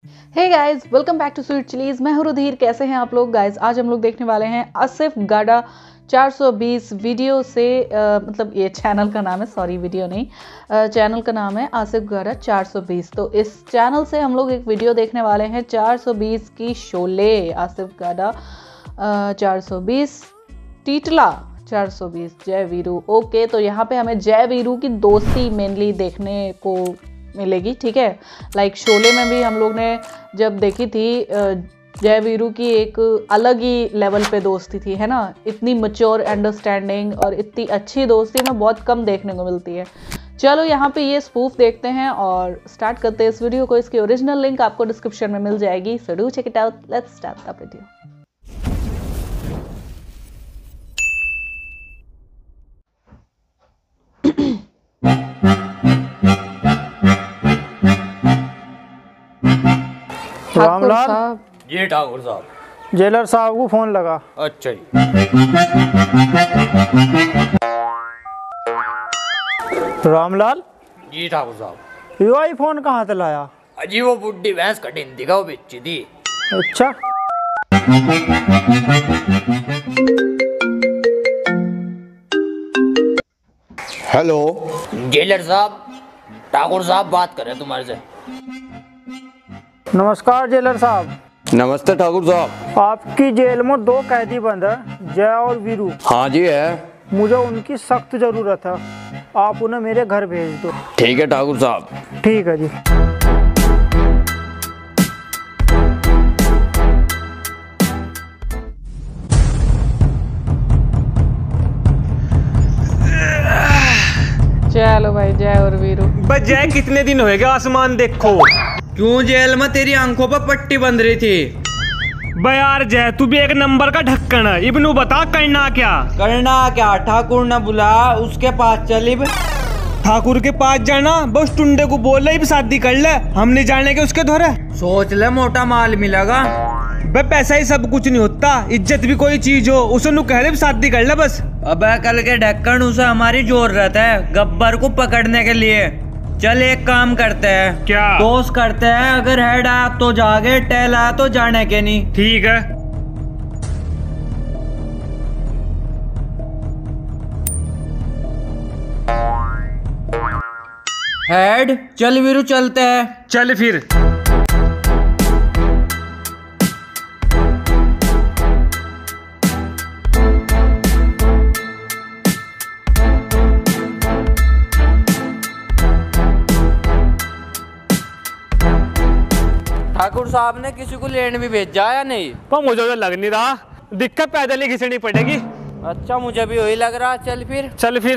Hey guys, welcome back to sweet chillies. मैं हूं रुधिर। कैसे हैं आप लोग गाइस? आज हम लोग देखने वाले हैं आसिफ गाडा 420 वीडियो से मतलब ये चैनल का नाम है, सॉरी वीडियो नहीं, चैनल का नाम है आसिफ गाडा 420। तो इस चैनल से हम लोग एक वीडियो देखने वाले हैं 420 की शोले। आसिफ गाडा 420 टीटला 420 जय वीरू। ओके, तो यहाँ पे हमें जय वीरू की दोस्ती मेनली देखने को मिलेगी, ठीक है। लाइक शोले में भी हम लोग ने जब देखी थी जय वीरू की एक अलग ही लेवल पे दोस्ती थी, है ना। इतनी मैच्योर अंडरस्टैंडिंग और इतनी अच्छी दोस्ती में बहुत कम देखने को मिलती है। चलो यहाँ पे ये स्पूफ देखते हैं और स्टार्ट करते हैं इस वीडियो को। इसकी ओरिजिनल लिंक आपको डिस्क्रिप्शन में मिल जाएगी, so do check it out. Let's start the video. Ramlal ji Thakur साहब। जेलर साहब को फोन लगा। अच्छा जी। रामलाल जी ठाकुर साहब। यो आई फोन कहाँ से लाया? अजी वो बुड्ढी भैंस कटी दिखा वो बेची थी। अच्छा, हेलो जेलर साहब, ठाकुर साहब बात कर रहे हैं तुम्हारे से। नमस्कार जेलर साहब। नमस्ते ठाकुर साहब। आपकी जेल में 2 कैदी बंद है, जय और वीरू। हाँ जी है। मुझे उनकी सख्त जरूरत है, आप उन्हें मेरे घर भेज दो। ठीक है ठाकुर साहब। ठीक है जी। चलो भाई, जय और वीरू। बस जय, कितने दिन हो गए आसमान देखो। क्यों जेल में तेरी आंखों पर पट्टी बंध रही थी? बे यार जय, तू भी एक नंबर का ढक्कन है। इब्नू बता करना क्या? करना क्या? ठाकुर ने बुला, उसके पास चली। ठाकुर के पास जाना, बस टुंडे को बोल रही शादी कर ले, हम नहीं जाने के उसके धोरे। सोच ले, मोटा माल मिलेगा। बे पैसा ही सब कुछ नहीं होता, इज्जत भी कोई चीज हो। उसे नु कह रहे शादी कर ले बस। अबे कल के ढक्कन, उसे हमारी जरूरत है गब्बर को पकड़ने के लिए। चल एक काम करते हैं। क्या? दोस्त करते हैं, अगर हेड आया तो जागे, टेल आया तो जाने के नहीं। ठीक है। हेड चल वीरू, चलते हैं। चल फिर। ठाकुर साहब ने किसी को लेने भी भेजा या नहीं? पर मुझे तो लग नहीं रहा, दिक्कत पैदल ही घिसनी पड़ेगी। अच्छा, मुझे भी वही लग रहा। चल फिर। चल फिर।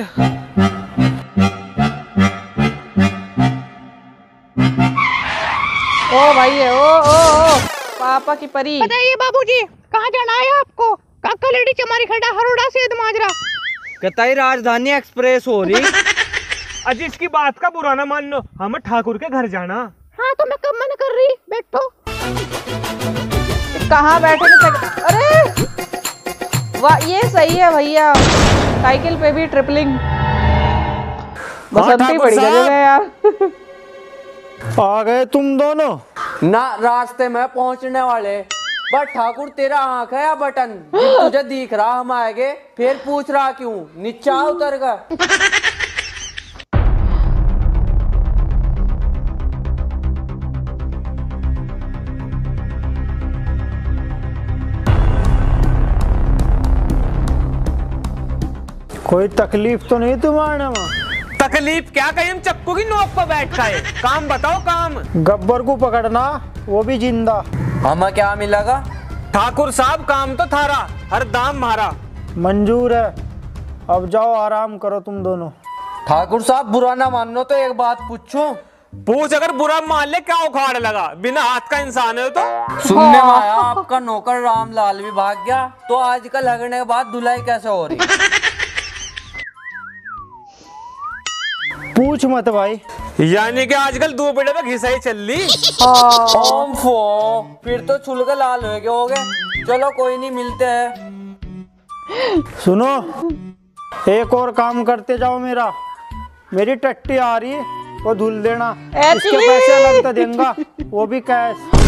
ओ भाई है, ओ पापा की परी। बताइए बाबूजी, कहाँ जाना है आपको? काका लेडी चमारी खड्डा हरोड़ा से माजरा। कताई राजधानी एक्सप्रेस हो रही। अजी इसकी बात का बुरा ना मान लो, हमें ठाकुर के घर जाना। हाँ तो मैं कब मना कर रही, बैठो। कहाँ बैठे थे? अरे वाह, ये सही है भैया, साइकिल पे भी ट्रिपलिंग। बसंती बड़ी गजब है यार। आ गए तुम दोनों? ना, रास्ते में पहुंचने वाले। बट ठाकुर, तेरा आंख है या बटन? जब तुझे दिख रहा हम आएंगे, फिर पूछ रहा क्यों? नीचा उतर गया। कोई तकलीफ तो नहीं तुम्हारे में? तकलीफ क्या, कहीं हम चक्कू की नोक पर बैठा है। काम बताओ काम। गब्बर को पकड़ना, वो भी जिंदा। हमें क्या मिलेगा? ठाकुर साहब काम तो थारा, हर दाम मारा। मंजूर है, अब जाओ आराम करो तुम दोनों। ठाकुर साहब बुरा ना मानो तो एक बात पूछूं? पूछ, अगर बुरा मान ले क्या उखाड़ लगा, बिना हाथ का इंसान है तो। सुनने में आया आपका नौकर रामलाल भी भाग गया, तो आजकल लगने के बाद धुलाई कैसे हो रही? पूछ मत भाई। यानी कि आजकल 2 बेटे पे घिसाई चल रही। फिर तो छुल के लाल हो गए होगे। चलो कोई नहीं, मिलते हैं। सुनो, एक और काम करते जाओ मेरा। मेरी टट्टी आ रही है, वो धुल देना। इसके पैसे अलग तो देंगे, वो भी कैश।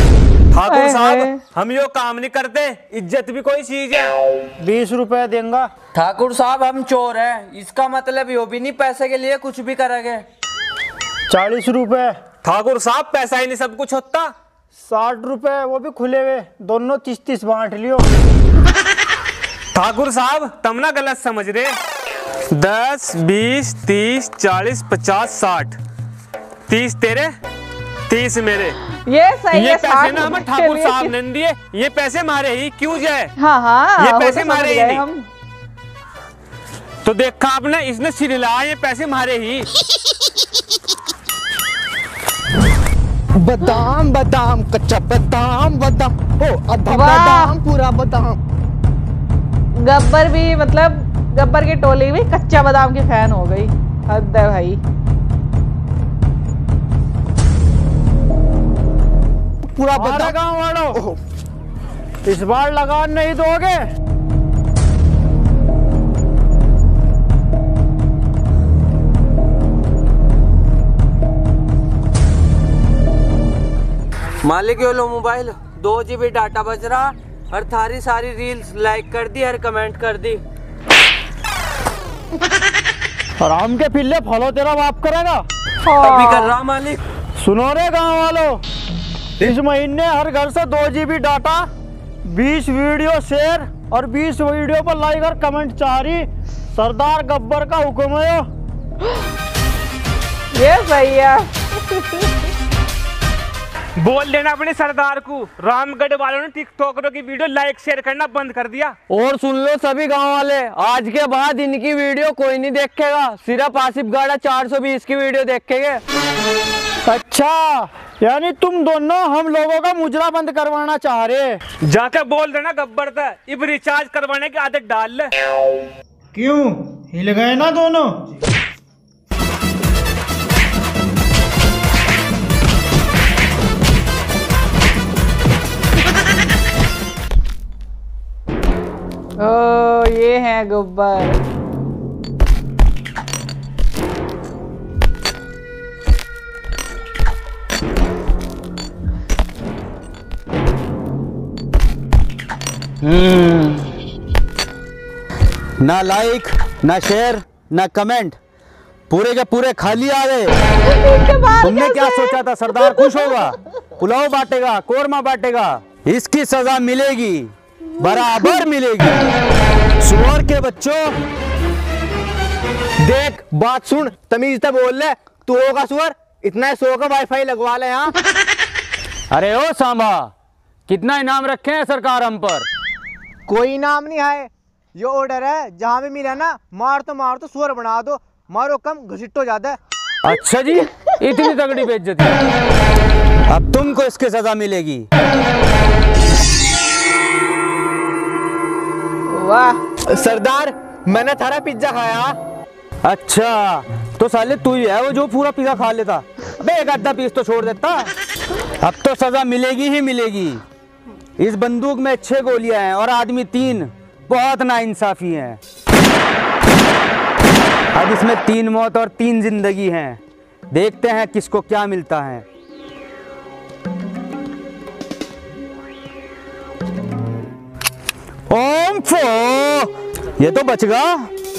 ठाकुर साहब हम यो काम नहीं करते, इज्जत भी कोई चीज है। 20 रुपए देंगा। ठाकुर साहब हम चोर हैं, इसका मतलब यो भी नहीं पैसे के लिए कुछ भी करेंगे। 40 रुपए। ठाकुर साहब पैसा ही नहीं सब कुछ होता। 60 रुपए, वो भी खुले हुए, दोनों 30-30 बांट लियो। ठाकुर साहब तुम ना गलत समझ रहे। 10, 20, 30, 40, 50, 60, 30 तेरे, 30 मेरे। ये सही ये है। पैसे ना हमें ठाकुर साहब ने दिए, ये पैसे मारे ही क्यों जाए। हाँ हाँ, ये पैसे मारे ही नहीं। हम तो देखा आपने, इसने सिर हिलाया, ये पैसे मारे ही। बादाम बादाम कच्चा बादाम बादाम, ओ आधा वाह। बादाम पूरा बादाम। गब्बर भी, मतलब गब्बर की टोली भी कच्चा बादाम की फैन हो गई। हद है भाई। पूरा अरे बादाम। गाँव वालों, इस बार लगान नहीं दोगे? मालिक यो लो मोबाइल, 2 GB डाटा बच रहा, और थारी सारी रील्स लाइक कर दी और कमेंट कर दी। राम के पिल्ले फॉलो तेरा बाप करेगा। अभी कर रहा मालिक। सुनो रे गाँव वालों, इस महीने हर घर से 2 GB डाटा, 20 वीडियो शेयर और 20 वीडियो पर लाइक और कमेंट चाही। सरदार गब्बर का हुक्म है। ये सही है। बोल देना अपने सरदार को, रामगढ़ वालों ने टिकटॉकरों की वीडियो लाइक शेयर करना बंद कर दिया। और सुन लो सभी गांव वाले, आज के बाद इनकी वीडियो कोई नहीं देखेगा, सिर्फ आसिफ गाड़ा 420 की वीडियो देखेंगे। अच्छा, यानी तुम दोनों हम लोगों का मुजरा बंद करवाना चाह रहे। जाके बोल देना गब्बर था, इब रिचार्ज करवाने की आदत डाल ले। क्यों, हिल गए ना दोनों? ओ ये है गब्बर। ना लाइक ना शेयर ना कमेंट, पूरे के पूरे खाली आ गए। तुमने क्या सोचा था सरदार खुश होगा, पुलाव बांटेगा, कोरमा बांटेगा? इसकी सजा मिलेगी, बराबर मिलेगी। सुअर के बच्चों, देख बात सुन, तमीज से बोल ले। तू होगा सुअर, इतना 100 का वाईफाई लगवा ले यहाँ। अरे ओ सांबा, कितना इनाम रखे हैं सरकार हम पर? कोई इनाम नहीं है, ये ऑर्डर है, जहाँ भी मिला ना मार तो सुअर बना दो, मारो कम घसीटो ज्यादा। अच्छा जी, इतनी तगड़ी बेइज्जती। अब तुमको इसकी सजा मिलेगी। वाह सरदार, मैंने थारा पिज्जा खाया। अच्छा, तो साले तू ही है वो जो पूरा पिज्जा खा लेता। अबे एक आधा पीस तो छोड़ देता। अब तो सजा मिलेगी ही मिलेगी। इस बंदूक में 6 गोलियां हैं और आदमी 3, बहुत नाइंसाफी है। अब इसमें 3 मौत और 3 जिंदगी हैं। देखते हैं किसको क्या मिलता है। ओम फो, ये तो बच गया।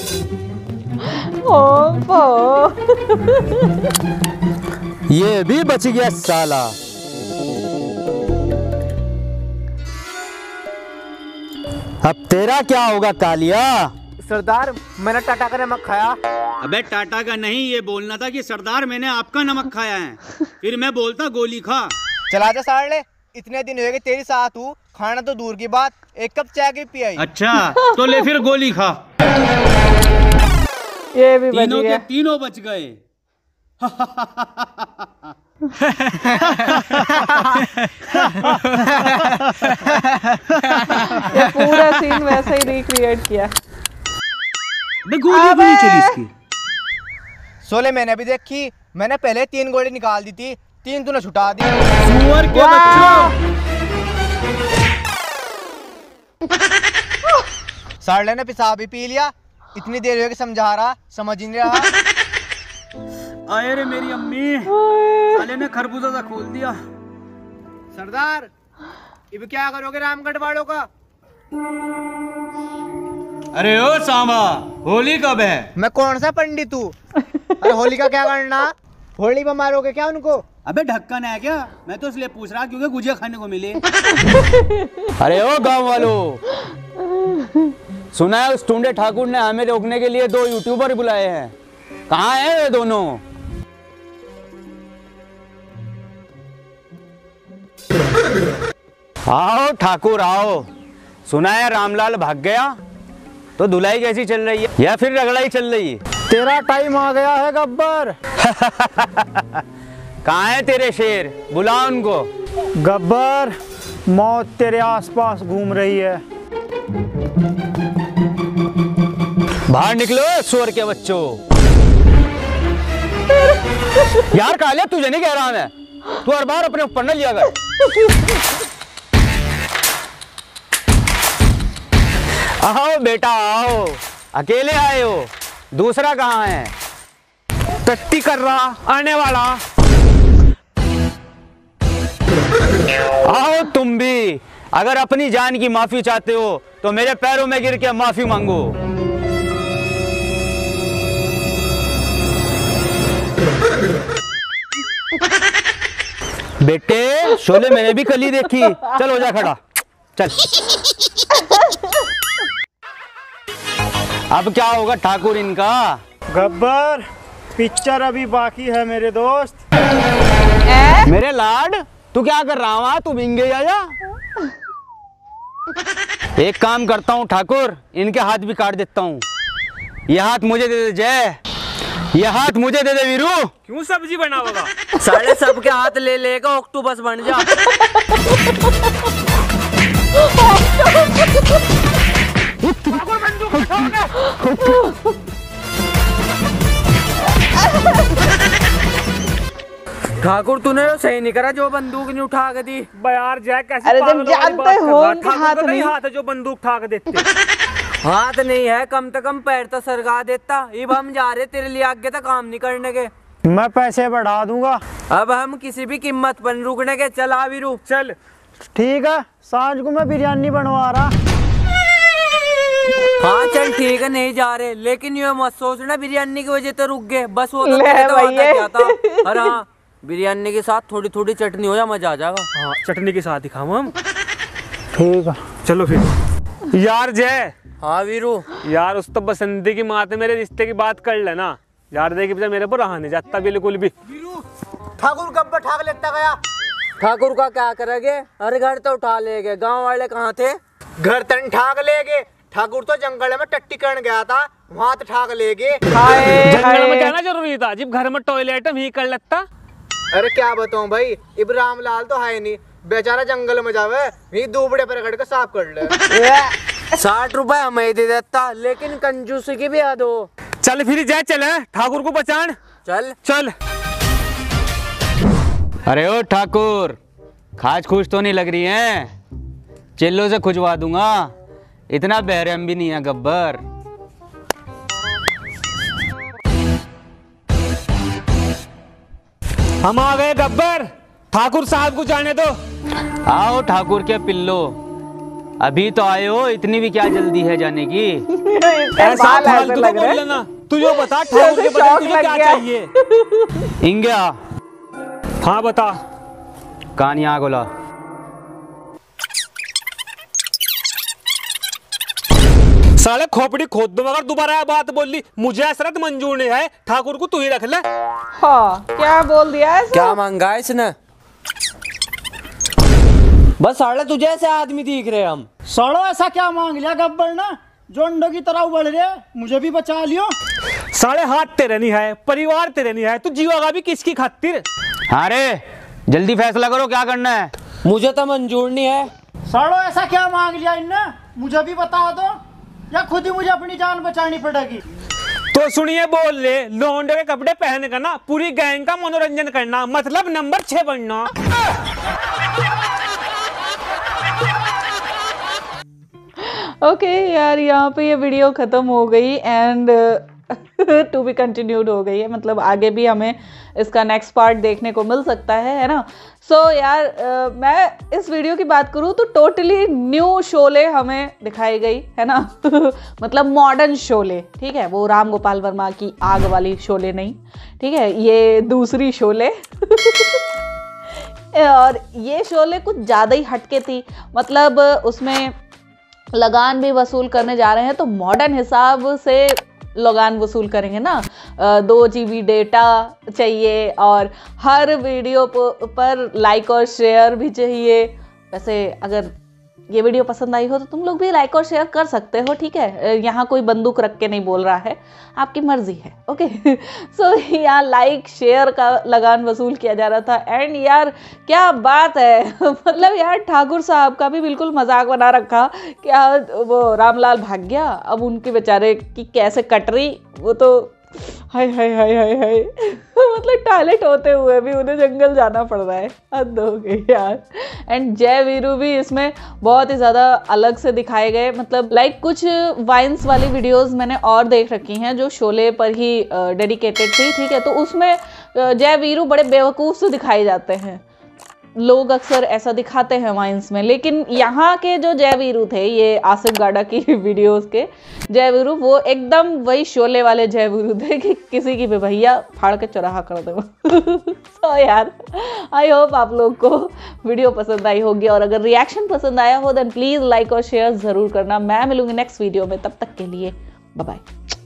ओम फो। ये भी बच गया साला। अब तेरा क्या होगा कालिया? सरदार, मैंने टाटा का नमक खाया। अबे टाटा का नहीं, ये बोलना था कि सरदार मैंने आपका नमक खाया है, फिर मैं बोलता गोली खा। चला जा साले, इतने दिन हो गए तेरी साथ हूँ, खाना तो दूर की बात, एक कप चाय की पियाई। अच्छा तो ले फिर गोली खा। ये भी बच तीनों गया। के तीनों बच गए। ये पूरा सीन वैसे ही रिक्रिएट किया। गोली नहीं चली इसकी। सोले मैंने भी देखी, मैंने पहले 3 गोली निकाल दी थी, 3 तूने छुटा दी। सुअर के बच्चों, साले ने पेशाब भी पी लिया, इतनी देर हो गई समझा रहा, समझ ही नहीं रहा। आए रे मेरी अम्मी, साले ने खरबूजा सा खोल दिया। सरदार, अब क्या करोगे रामगढ़ वालों का? अरे ओ सांबा, होली कब है? मैं कौन सा पंडित हूँ? अरे होली का क्या करना? होली में मारोगे क्या उनको? अबे ढक्कन है क्या? मैं तो इसलिए पूछ रहा क्योंकि गुजिया खाने को मिले। अरे ओ गांव वालों, सुना है उस टुंडे ठाकुर ने हमें रोकने के लिए 2 यूट्यूबर बुलाए हैं। कहाँ हैं ये दोनों? आओ ठाकुर आओ। सुना है रामलाल भाग गया, तो धुलाई कैसी चल रही है या फिर रगड़ाई चल रही है? तेरा टाइम आ गया है गब्बर। कहाँ है तेरे शेर? बुला उनको। गब्बर, मौत तेरे आसपास घूम रही है। बाहर निकलो सुअर के बच्चों। यार काले, तुझे नहीं कह रहा मैं, तू हर बार अपने ऊपर न लिया कर। आओ बेटा आओ, अकेले आए हो? दूसरा कहाँ है? टट्टी कर रहा आने वाला। आओ तुम भी, अगर अपनी जान की माफी चाहते हो तो मेरे पैरों में गिर के माफी मांगो। बेटे शोले मैंने भी कल ही देखी। चल हो जा खड़ा, चल। अब क्या होगा ठाकुर इनका? गब्बर, पिक्चर अभी बाकी है मेरे दोस्त। मेरे लाड, तू क्या कर रहा वहां? तू भिंगे आया। एक काम करता हूँ ठाकुर, इनके हाथ भी काट देता हूँ। ये हाथ मुझे दे दे जय, ये हाथ मुझे दे दे वीरू। क्यों सब्जी बनाओगा? साले सबके हाथ ले लेगा ऑक्टोपस बन जा। ठाकुर तूने तो सही नहीं करा जो बंदूक नहीं उठा के दी। यार जय कैसे? अरे जब जानते हो उनके हाथ नहीं। हाथ है जो बंदूक उठा के देते। हाथ नहीं है, कम से कम पैर तो सरका देता। अब हम जा रहे तेरे लिए आगे तक काम नहीं करने के। मैं पैसे बढ़ा दूंगा। अब हम किसी भी कीमत पर रुकने के। चला वीरू चल। ठीक है, सांझ को मैं बिरयानी बनवा रहा। हाँ चल ठीक है, नहीं जा रहे, लेकिन ये मत सोचना बिरयानी की वजह से रुक गए। बस वो तो ले तेरे तो भैया। आता क्या था। अरे हाँ, बिरयानी के साथ थोड़ी थोड़ी चटनी हो जा, मजा आ जाएगा। हाँ चटनी के साथ दिखाऊं हम। ठीक है चलो फिर। यार जय। हाँ वीरू। यार उस तो बसंती की माँ मेरे रिश्ते की बात कर लेना यार। देखी मेरे पर रहा नहीं जाता बिल्कुल भी। ठाकुर कब ठाक लेता गया? ठाकुर का क्या करेंगे? अरे घर तो उठा ले गए। गाँव वाले कहाँ थे? घर तन ठाक ले गए। ठाकुर तो जंगल में टट्टी करने गया था, वहाँ तो ठाक ले गए। जंगल में जाना जरूरी था, जब घर में टॉयलेट ही कर लेता। अरे क्या बताऊं भाई, इब्राहिम लाल तो है नहीं, बेचारा जंगल में जावे, ये दूबड़े पर रगड़ के साफ कर ले। 60 रुपए हमें दे देता, लेकिन कंजूसी की भी याद हो। चल फिर जाए, चले ठाकुर को पहचान। चल चल। अरे ओ ठाकुर, खाज खुश तो नहीं लग रही है? चिल्लों से खुजवा दूंगा, इतना बेरहम भी नहीं है गब्बर। हम आ गए गब्बर, ठाकुर साहब को जाने दो। आओ ठाकुर के पिल्लो, अभी तो आए हो, इतनी भी क्या जल्दी है जाने की? ऐसा फालतू तो बोल लेना। तुझे बता ठाकुर के बदले तुझे क्या चाहिए? इंग्या। हाँ बता। कहानियां गोला। साले खोपड़ी खोद दो अगर दोबारा यह बात बोल ली। मुझे असरत मंजूर नहीं है, ठाकुर को तू ही रख ले। हाँ क्या बोल दिया है? क्या मांगा है इसने? बस साले तुझे ऐसे आदमी दिख रहे हम। सालो ऐसा क्या मांग लिया गब्बर ने? जोंडो की तरह उबल रहे, मुझे भी बचा लियो। साले हाथ तेरे नहीं है, परिवार तेरे नहीं है, तू जीवागा भी किसकी खातिर? अरे जल्दी फैसला करो, क्या करना है? मुझे तो मंजूर नहीं है। सालो ऐसा क्या मांग लिया इनने? मुझे भी बता दो, या खुद ही मुझे अपनी जान बचानी पड़ेगी। तो सुनिए बोल ले, लौंडे के कपड़े पहन कर ना पूरी गैंग का मनोरंजन करना, मतलब नंबर 6 बनना। ओके यार, यहाँ पे ये वीडियो खत्म हो गई एंड टू बी कंटिन्यूड हो गई है, मतलब आगे भी हमें इसका नेक्स्ट पार्ट देखने को मिल सकता है ना। सो यार मैं इस वीडियो की बात करूँ तो टोटली न्यू शोले हमें दिखाई गई है ना। मतलब मॉडर्न शोले, ठीक है, वो राम गोपाल वर्मा की आग वाली शोले नहीं, ठीक है, ये दूसरी शोले। और ये शोले कुछ ज़्यादा ही हटके थी, मतलब उसमें लगान भी वसूल करने जा रहे हैं तो मॉडर्न हिसाब से लगान वसूल करेंगे ना। 2 GB डेटा चाहिए और हर वीडियो पर लाइक और शेयर भी चाहिए। वैसे अगर ये वीडियो पसंद आई हो तो तुम लोग भी लाइक और शेयर कर सकते हो, ठीक है, यहाँ कोई बंदूक रख के नहीं बोल रहा है, आपकी मर्जी है, ओके। सो यहाँ लाइक शेयर का लगान वसूल किया जा रहा था। एंड यार क्या बात है, मतलब यार ठाकुर साहब का भी बिल्कुल मजाक बना रखा। क्या वो रामलाल भाग गया, अब उनके बेचारे की कैसे कट रही, वो तो हाय हाय हाय हाय हाय। मतलब टॉयलेट होते हुए भी उन्हें जंगल जाना पड़ रहा है, हद हो गई यार। एंड जय वीरू भी इसमें बहुत ही ज़्यादा अलग से दिखाए गए, मतलब लाइक कुछ वाइन्स वाली वीडियोस मैंने और देख रखी हैं जो शोले पर ही डेडिकेटेड थी, ठीक है, तो उसमें जय वीरू बड़े बेवकूफ़ से दिखाए जाते हैं। लोग अक्सर ऐसा दिखाते हैं वाइन्स में, लेकिन यहाँ के जो जय वीरू थे, ये आसिफ गाडा की वीडियोस के जय वीरू, वो एकदम वही शोले वाले जय वीरू थे कि किसी की भी भैया फाड़ के चौराहा कर दो। तो यार आई होप आप लोग को वीडियो पसंद आई होगी, और अगर रिएक्शन पसंद आया हो देन प्लीज़ लाइक और शेयर ज़रूर करना। मैं मिलूंगी नेक्स्ट वीडियो में, तब तक के लिए बाय बाय।